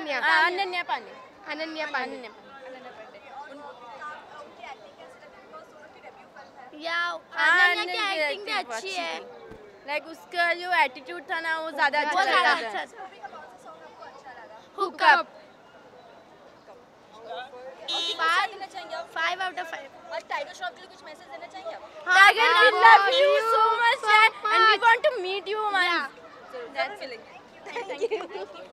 अनन्या अनन्या पांडे। अनन्या पांडे। या अनन्या की एक्टिंग भी अच्छी है। लाइक उसका जो एटीट्यूड था ना वो ज़्यादा अच्छा बहुत लगा ज़्यादा था। अच्छा। Hookup 5 out of 5। और टाइगर श्रॉफ के लिए कुछ मैसेज देना चाहेंगे आप? Tiger, we love you so much and we want to meet you once. जरूर मिलेंगे। Thank you.